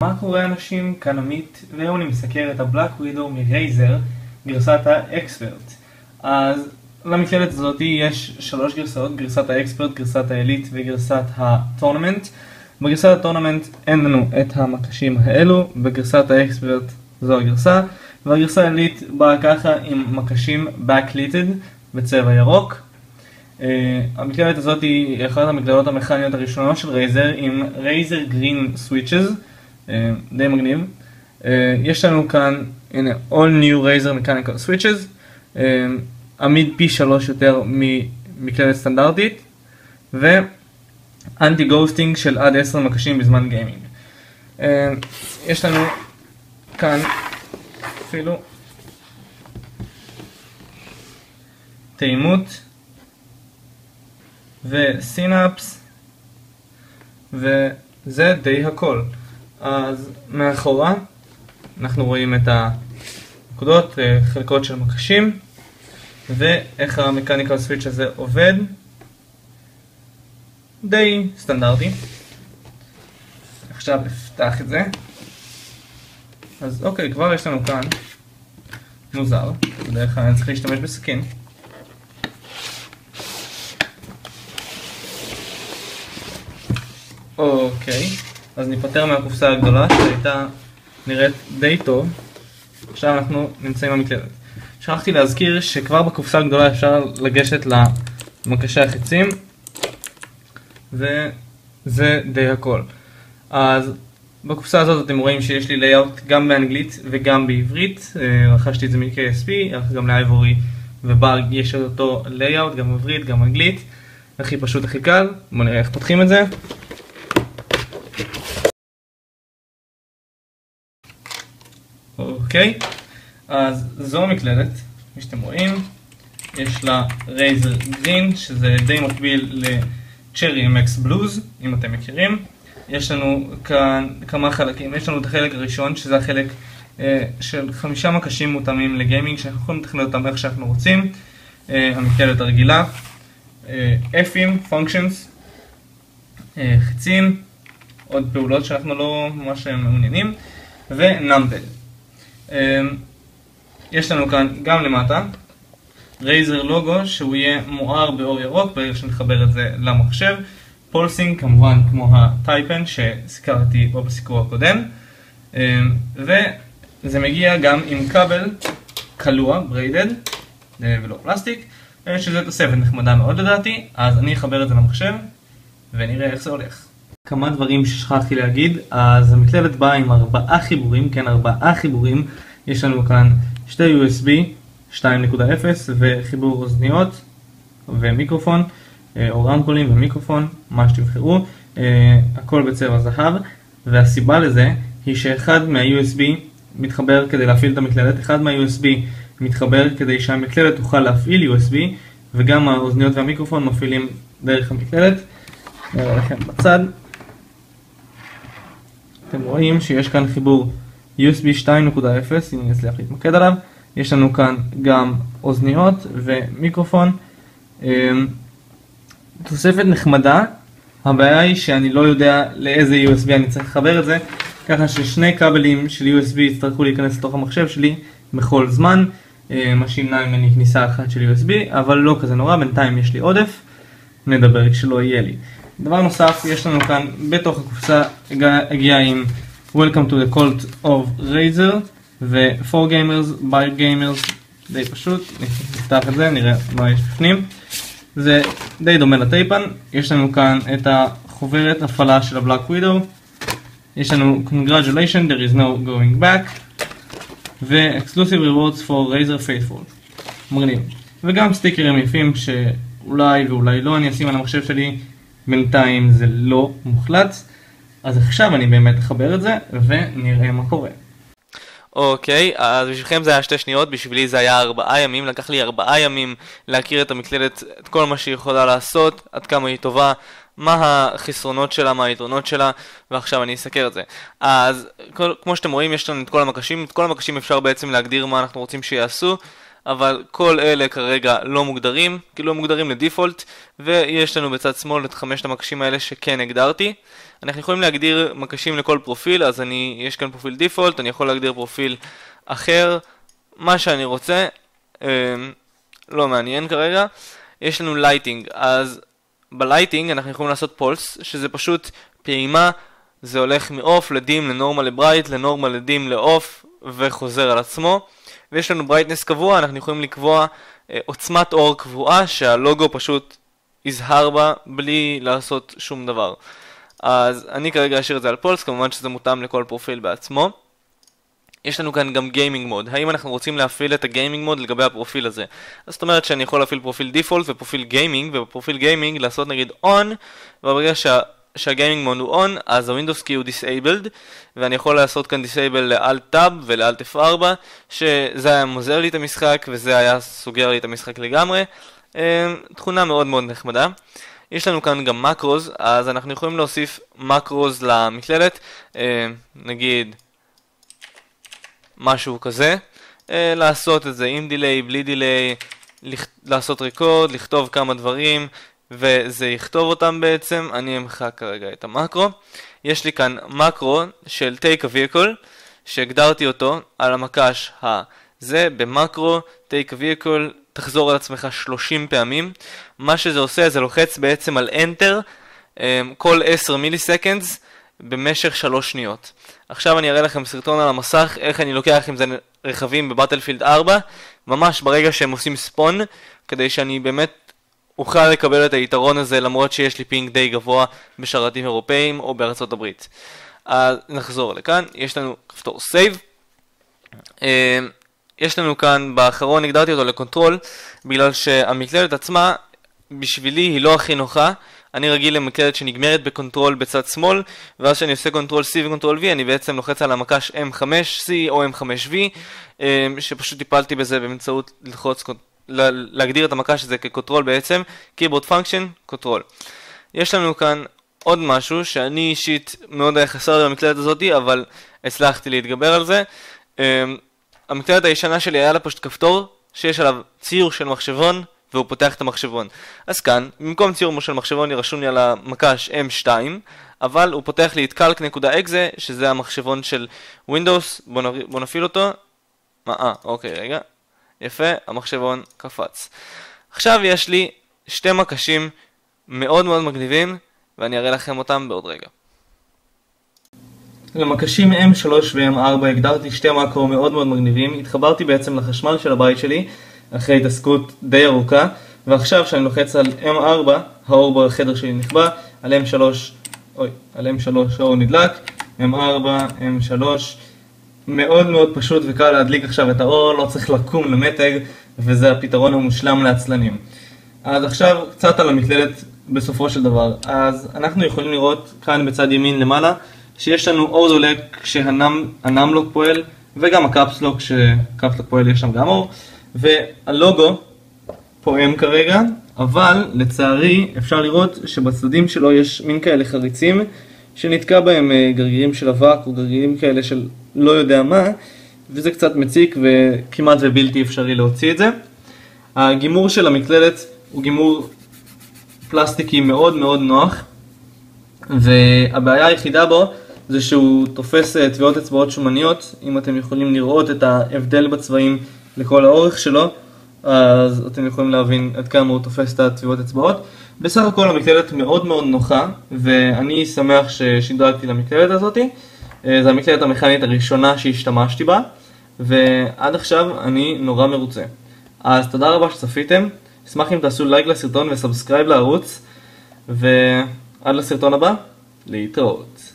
מה קורה אנשים? כאן עמית, והיום אני מסקר את הבלק ווידו מרייזר, גרסת האקספרט. אז למקלדת הזאת יש 3 גרסאות, גרסת האקספרט, גרסת האליט וגרסת הטורנמנט. בגרסת הטורנמנט אין לנו את המקשים האלו, בגרסת האקספרט זו הגרסה, והגרסה האליט באה ככה עם מקשים backlighted בצבע ירוק. המקלדת הזאת היא אחת המקלדות המכניות הראשונות של רייזר עם רייזר גרין סוויצ'ז, די מגניב. יש לנו כאן, הנה, All New Razer Mechanical Switches, עמיד פי 3 יותר ממקלדת סטנדרטית, ואנטי גוסטינג של עד 10 מקשים בזמן גיימינג. יש לנו כאן אפילו תאימות וסינאפס, וזה די הכל. אז מאחורה אנחנו רואים את הנקודות, חלקות של מקשים, ואיך המקניקל סוויץ' הזה עובד. די סטנדרטי. עכשיו נפתח את זה. אז אוקיי, כבר יש לנו כאן מוזר, בדרך כלל אני צריך להשתמש בסכין. אוקיי, אז ניפטר מהקופסה הגדולה שהייתה נראית די טוב. עכשיו אנחנו נמצאים במקלדת. שכחתי להזכיר שכבר בקופסה הגדולה אפשר לגשת למקשי החיצים, וזה די הכל. אז בקופסה הזאת אתם רואים שיש לי לייאוט גם באנגלית וגם בעברית. רכשתי את זה מ-KSP, אך גם לאייבורי ובארג יש אותו לייאוט, גם בעברית, גם אנגלית. הכי פשוט, הכי קל. בואו נראה איך פותחים את זה. אוקיי, אז זו המקלדת, כפי שאתם רואים. יש לה רייזר גרין, שזה די מקביל לצ'רי MX בלוז, אם אתם מכירים. יש לנו כאן כמה חלקים. יש לנו את החלק הראשון, שזה החלק של 5 מקשים מותאמים לגיימינג, שאנחנו יכולים לתכנן אותם איך שאנחנו רוצים. המקלדת הרגילה, F'ים, functions, חיצים, עוד פעולות שאנחנו לא ממש מעוניינים, ונאמפד. יש לנו כאן גם למטה רייזר לוגו שהוא יהיה מואר באור ירוק ברגע שנחבר את זה למחשב. פולסינג כמובן כמו הטייפן שסיקרתי בו בסיקור הקודם, וזה מגיע גם עם כבל קלוע, בריידד ולא פלסטיק, שזה תוספת נחמדה מאוד לדעתי. אז אני אחבר את זה למחשב ונראה איך זה הולך. כמה דברים ששכחתי להגיד. אז המקלדת באה עם 4 חיבורים, כן, 4 חיבורים. יש לנו כאן 2 USB 2.0 וחיבור אוזניות ומיקרופון, או רמקולים ומיקרופון, מה שתבחרו. הכל בצבע זהב, והסיבה לזה היא שאחד מה-USB מתחבר כדי להפעיל את המקלדת, אחד מה-USB מתחבר כדי שהמקלדת תוכל להפעיל USB, וגם האוזניות והמיקרופון מפעילים דרך המקלדת. נראה לכם בצד. אתם רואים שיש כאן חיבור USB 2.0, אם אני אצליח להתמקד עליו. יש לנו כאן גם אוזניות ומיקרופון. תוספת נחמדה. הבעיה היא שאני לא יודע לאיזה USB אני צריך לחבר את זה, ככה ששני כבלים של USB יצטרכו להיכנס לתוך המחשב שלי בכל זמן, מה שימנע ממני כניסה אחת של USB, אבל לא כזה נורא, בינתיים יש לי עודף, נדבר כשלא יהיה לי. דבר נוסף, יש לנו כאן בתוך הקופסה הגיע עם Welcome to the Cult of Razer ו-4 Gamers, by Gamers, די פשוט. נפתח את זה, נראה מה יש בפנים. זה די דומה לטייפן. יש לנו כאן את החוברת הפעלה של הבלק ווידו. יש לנו Congratulations, there is no going back, ו-Exclusive Rewards for Razer Faithful. מגניב. וגם סטיקרים יפים שאולי ואולי לא אני אשים על המחשב שלי, בינתיים זה לא מוחלט. אז עכשיו אני באמת אחבר את זה ונראה מה קורה. אוקיי, אז בשבילכם זה היה 2 שניות, בשבילי זה היה 4 ימים, לקח לי 4 ימים להכיר את המקלדת, את כל מה שהיא יכולה לעשות, עד כמה היא טובה, מה החסרונות שלה, מה היתרונות שלה, ועכשיו אני אסקר את זה. אז כמו שאתם רואים יש לנו את כל המקשים, את כל המקשים אפשר בעצם להגדיר מה אנחנו רוצים שיעשו. אבל כל אלה כרגע לא מוגדרים, כאילו הם מוגדרים לדיפולט, ויש לנו בצד שמאל את 5 המקשים האלה שכן הגדרתי. אנחנו יכולים להגדיר מקשים לכל פרופיל, אז יש כאן פרופיל דיפולט, אני יכול להגדיר פרופיל אחר, מה שאני רוצה, לא מעניין כרגע. יש לנו לייטינג, אז בלייטינג אנחנו יכולים לעשות פולס, שזה פשוט פעימה, זה הולך מאוף לדים לנורמל לברייט, לנורמל לדים לאוף, וחוזר על עצמו. ויש לנו ברייטנס קבוע, אנחנו יכולים לקבוע עוצמת אור קבועה, שהלוגו פשוט יזהר בה בלי לעשות שום דבר. אז אני כרגע אשאיר את זה על פולס, כמובן שזה מותאם לכל פרופיל בעצמו. יש לנו כאן גם גיימינג מוד. האם אנחנו רוצים להפעיל את הגיימינג מוד לגבי הפרופיל הזה? אז זאת אומרת שאני יכול להפעיל פרופיל דיפולט ופרופיל גיימינג, ובפרופיל גיימינג לעשות נגיד on, וברגע שהגיימינג מוד הוא on, אז ה-Windows key הוא disabled, ואני יכול לעשות כאן disable ל-Alt Tab ול-Alt F4, שזה היה מוזר לי את המשחק, וזה היה סוגר לי את המשחק לגמרי. תכונה מאוד מאוד נחמדה. יש לנו כאן גם מקרוז, אז אנחנו יכולים להוסיף מקרוז למקלדת, נגיד משהו כזה, לעשות את זה עם דיליי, בלי דיליי, לעשות ריקורד, לכתוב כמה דברים, וזה יכתוב אותם בעצם. אני אמחק כרגע את המקרו. יש לי כאן מקרו של take a vehicle, שהגדרתי אותו על המקש הזה במקרו, take a vehicle, תחזור על עצמך 30 פעמים. מה שזה עושה, זה לוחץ בעצם על Enter כל 10 מיליסקנדס במשך 3 שניות. עכשיו אני אראה לכם סרטון על המסך, איך אני לוקח עם זה רכבים בבטלפילד 4, ממש ברגע שהם עושים ספון, כדי שאני באמת אוכל לקבל את היתרון הזה, למרות שיש לי פינג די גבוה בשרתים אירופאים או בארצות הברית. אז נחזור לכאן, יש לנו כפתור Save. יש לנו כאן, באחרון הגדרתי אותו לקונטרול, בגלל שהמקלדת עצמה, בשבילי היא לא הכי נוחה. אני רגיל למקלדת שנגמרת בקונטרול בצד שמאל, ואז שאני עושה קונטרול C וקונטרול V, אני בעצם לוחץ על המקש M5C או M5V, שפשוט טיפלתי בזה באמצעות להגדיר את המקש הזה כקונטרול בעצם, keyboard function, קונטרול. יש לנו כאן עוד משהו שאני אישית מאוד היה חסר לי במקלדת הזאת, אבל הצלחתי להתגבר על זה. המקלדת הישנה שלי היה לה פשוט כפתור שיש עליו ציור של מחשבון, והוא פותח את המחשבון. אז כאן, במקום ציור של מחשבון ירשום לי על המקש M2, אבל הוא פותח לי את calc.exe, שזה המחשבון של Windows. בוא נפעיל אותו. אוקיי, רגע. יפה, המחשבון קפץ. עכשיו יש לי 2 מקשים מאוד מאוד מגניבים, ואני אראה לכם אותם בעוד רגע. למקשים M3 ו-M4 הגדרתי 2 מקרו מאוד מאוד מגניבים. התחברתי בעצם לחשמל של הבית שלי, אחרי התעסקות די ארוכה, ועכשיו כשאני לוחץ על M4, האור בחדר שלי נכבה, על M3 האור נדלק, M4, M3, מאוד מאוד פשוט וקל להדליק עכשיו את האור, לא צריך לקום למתג, וזה הפתרון המושלם לעצלנים. אז עכשיו קצת על המקלדת בסופו של דבר. אז אנחנו יכולים לראות כאן בצד ימין למעלה, שיש לנו אור דולק כשהנמלוק פועל, וגם הקפסלוק כשקפסלוק פועל יש שם גם אור. והלוגו פועם כרגע, אבל לצערי אפשר לראות שבצדדים שלו יש מין כאלה חריצים שנתקע בהם גרגירים של אבק או גרגירים כאלה של לא יודע מה, וזה קצת מציק וכמעט ובלתי אפשרי להוציא את זה. הגימור של המקלדת הוא גימור פלסטיקי מאוד מאוד נוח, והבעיה היחידה בו זה שהוא תופס טביעות אצבעות שומניות. אם אתם יכולים לראות את ההבדל בצבעים לכל האורך שלו, אז אתם יכולים להבין עד כמה הוא תופס את הטביעות אצבעות. בסך הכל המקלדת מאוד מאוד נוחה, ואני שמח ששדרגתי למקלדת הזאת. זו המקלדת המכנית הראשונה שהשתמשתי בה, ועד עכשיו אני נורא מרוצה. אז תודה רבה שצפיתם, אשמח אם תעשו לייק לסרטון וסאבסקרייב לערוץ, ועד לסרטון הבא, להתראות.